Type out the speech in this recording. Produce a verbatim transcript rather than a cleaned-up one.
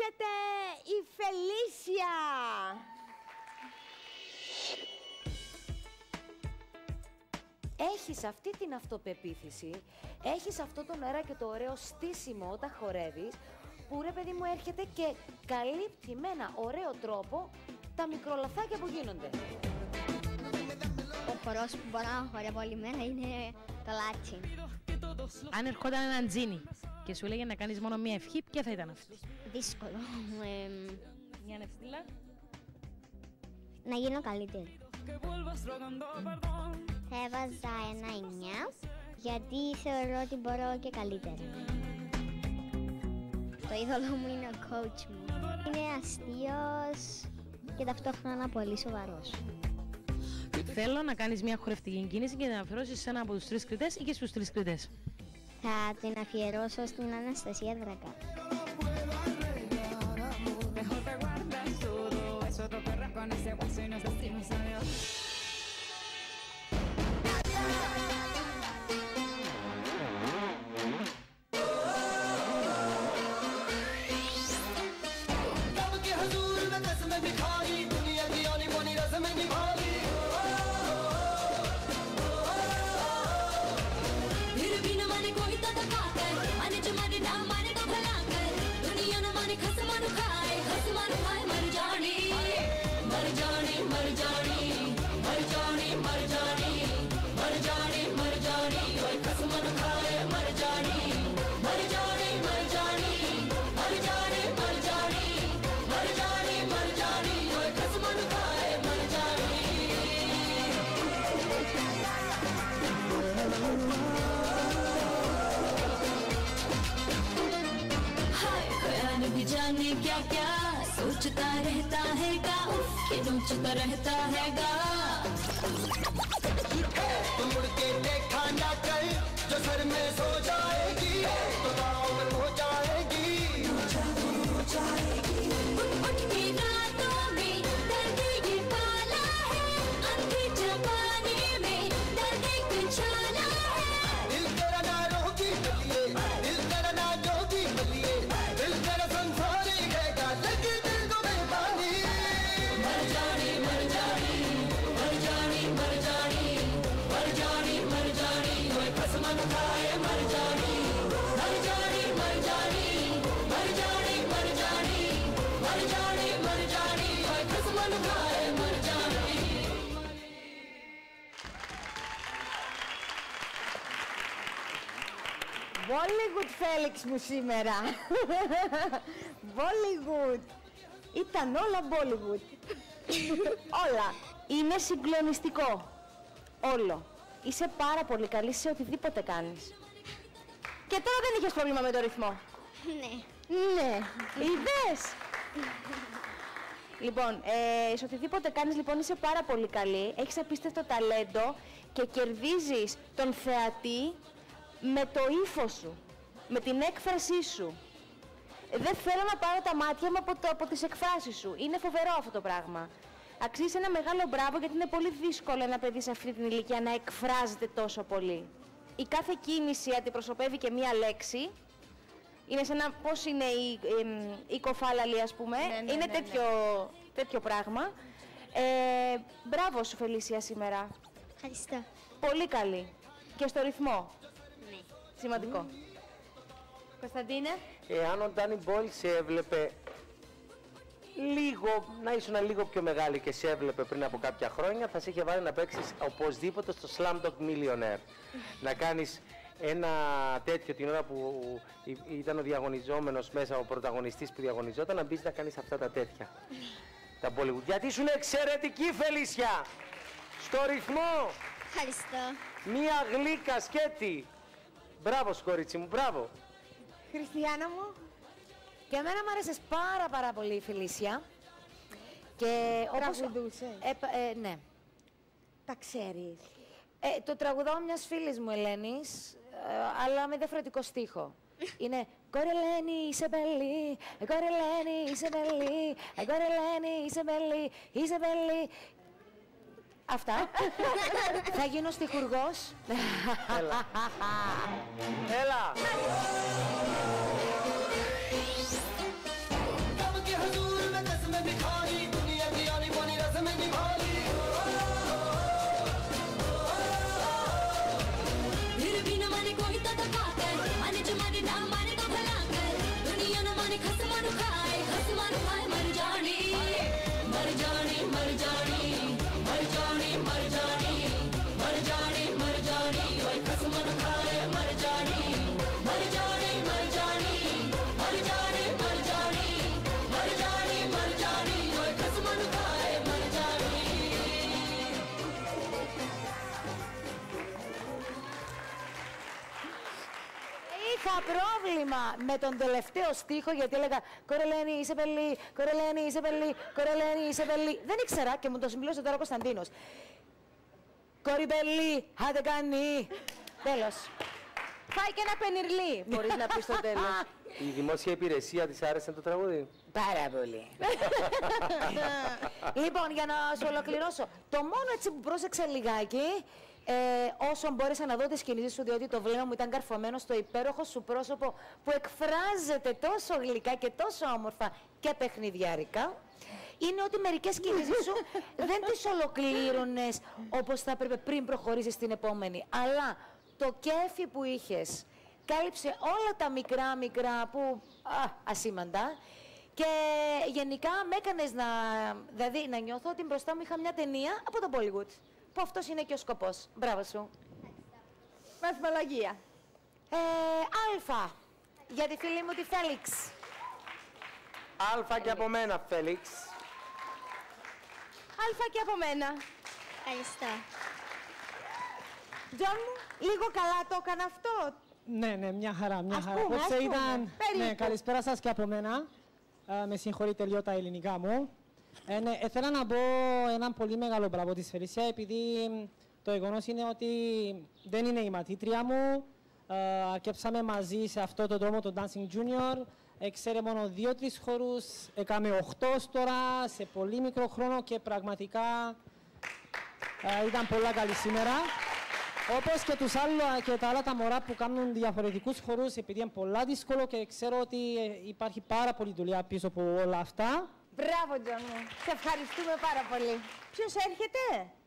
Έρχεται η Φελίσια! Έχεις αυτή την αυτοπεποίθηση, έχεις αυτό τον αέρα και το ωραίο στήσιμο όταν χορεύεις, που ρε παιδί μου έρχεται και καλύπτει με ένα ωραίο τρόπο τα μικρολαθάκια που γίνονται. Ο χορός που μπορώ να χορεύω όλη μέρα είναι το λάτσι. Αν ερχόταν έναν τζίνι και σου έλεγε να κάνεις μόνο μία ευχή, ποια θα ήταν αυτή? Δύσκολο. Ε, Μια νευστήλα. να γίνω καλύτερη. Θα έβαζα ένα εννιά, γιατί θεωρώ ότι μπορώ και καλύτερα. Το είδωλο μου είναι ο coach μου. Είναι αστείος και ταυτόχρονα πολύ σοβαρός. Θέλω να κάνεις μια χορευτική κίνηση και να αφιερώσεις σε ένα από τους τρεις κριτές ή και στους τρεις κριτές. Θα την αφιερώσω στην Αναστασία Δρακά. जाने क्या क्या सोचता रहता है गा कि नोचता रहता है गा तो मुड़ के देखा ना कर जो सर में सो जाएगी तो गाँव में हो जाएगी उठ उठ के रातों में दर्द ये पाला है अंधी जवानी में दर्द एक छाला है दिल तेरा ना रोगी बलिए दिल तेरा ना जोगी बलिए दिल तेरा संसार ही गएगा लगे दिल को बेपानी मर जानी मर जानी मर जानी मर जानी मर जानी मर जानी कोई कसमन खाए मर जानी मर जानी मर जानी मर जानी मर जानी मर जानी मर जानी कोई कसमन खाए मर जानी Bollywood Φέλιξ μου σήμερα. Bollywood. Ήταν όλα Bollywood. Όλα. Είναι συγκλονιστικό. Όλο. Είσαι πάρα πολύ καλή σε οτιδήποτε κάνεις. Και τώρα δεν είχες πρόβλημα με το ρυθμό. Ναι. Ναι. Είδες. Λοιπόν, ε, σε οτιδήποτε κάνεις λοιπόν είσαι πάρα πολύ καλή. Έχεις απίστευτο ταλέντο και κερδίζεις τον θεατή με το ύφος σου, με την έκφρασή σου. Δεν θέλω να πάρω τα μάτια μου από, το, από τις εκφράσεις σου. Είναι φοβερό αυτό το πράγμα. Αξίζει ένα μεγάλο μπράβο γιατί είναι πολύ δύσκολο ένα παιδί σε αυτή την ηλικία να εκφράζεται τόσο πολύ. Η κάθε κίνηση αντιπροσωπεύει και μία λέξη. Είναι σαν να πώς είναι η, η, η κοφάλαλη, ας πούμε. Ναι, ναι, είναι ναι, τέτοιο, ναι. τέτοιο πράγμα. Ε, μπράβο σου, Φελίσια, σήμερα. Ευχαριστώ. Πολύ καλή. Και στο ρυθμό. Ναι. Σημαντικό. Mm. Κωνσταντίνε. Εάν ο Ντάνι Μπόιλ σε έβλεπε λίγο, να ήσουν λίγο πιο μεγάλη και σε έβλεπε πριν από κάποια χρόνια, θα σε είχε βάλει να παίξεις οπωσδήποτε στο Slumdog Millionaire. Να κάνεις ένα τέτοιο την ώρα που ήταν ο διαγωνιζόμενος μέσα, ο πρωταγωνιστής που διαγωνιζόταν, να μπεις να κάνεις αυτά τα τέτοια. Τα Bollywood. Γιατί ήσουν εξαιρετική, Φελίσια! Στο ρυθμό! Ευχαριστώ. Μία γλύκα σκέτη. Μπράβο, κορίτσι μου, μπράβο. Χριστιανά μου. Και εμένα μου άρεσες πάρα πάρα πολύ η Φελίσια. Και όπως... Τραγουδούσε. Ε, ε, ναι. Τα ξέρεις. Ε, το τραγουδάω μιας φίλης μου, Ελένης, ε, αλλά με διαφορετικό στίχο. Είναι «Κορελένη, είσαι μπελή, κορελένη, είσαι μπελή, κορελένη, είσαι μπελή, είσαι μπελή». Αυτά. Θα γίνω στιχουργός. Έλα. Έλα. Είχα πρόβλημα με τον τελευταίο στίχο γιατί έλεγα Κορελένη είσαι πελή, Κορελένη είσαι πελή, Κορελένη είσαι πελή. Δεν ήξερα και μου το συμπλήρωσε τώρα ο Κωνσταντίνος. Κοριμπελή, άντε κάνει. Τέλος. Φάει και ένα πενιρλί, μπορείς να πεις στο τέλος. Η δημόσια υπηρεσία της άρεσε το τραγούδι? Πάρα πολύ. Λοιπόν, για να σου ολοκληρώσω, το μόνο έτσι που πρόσεξα λιγάκι, ε, όσο μπόρεσα να δω τις κινήσεις σου, διότι το βλέμμα μου ήταν καρφωμένο στο υπέροχο σου πρόσωπο που εκφράζεται τόσο γλυκά και τόσο όμορφα και παιχνιδιάρικα, είναι ότι μερικές κινήσεις σου δεν τις ολοκλήρωνες όπως θα έπρεπε πριν προχωρήσεις στην επόμενη. Αλλά το κέφι που είχες κάλυψε όλα τα μικρά μικρά που α, ασήμαντα και γενικά με έκανες να, δηλαδή, να νιώθω ότι μπροστά μου είχα μια ταινία από το Bollywood. Που αυτός είναι και ο σκοπός. Μπράβο σου. Βαθμολογία. Ε, αλφα. Για τη φίλη μου τη Φέλιξ. Αλφα και από μένα, Φέλιξ. Αλφα και από μένα. Ευχαριστώ. Τζον μου, λίγο καλά το έκανα αυτό. Ναι, ναι, μια χαρά, μια Ας χαρά. πούμε, Απόψε ας πούμε. ήταν... Περίπου. Ναι, καλησπέρα σας και από μένα. Ε, με συγχωρείτε λίγο τα ελληνικά μου. Ε, ναι, ήθελα να πω ένα πολύ μεγάλο μπράβο της Φελίσια, επειδή το γεγονός είναι ότι δεν είναι η μαθήτρια μου. Ε, αρκέψαμε μαζί σε αυτό το δρόμο, το Dancing Junior. Ξέρε μόνο δύο-τρεις χορούς, έκαμε οχτώ τώρα, σε πολύ μικρό χρόνο και πραγματικά ε, ήταν πολλά καλή σήμερα. Όπως και, τους άλλα, και τα άλλα τα μωρά που κάνουν διαφορετικούς χορούς, επειδή είναι πολλά δύσκολο και ξέρω ότι υπάρχει πάρα πολλή δουλειά πίσω από όλα αυτά. Μπράβο, Τζον μου. Σε ευχαριστούμε πάρα πολύ. Ποιος έρχεται?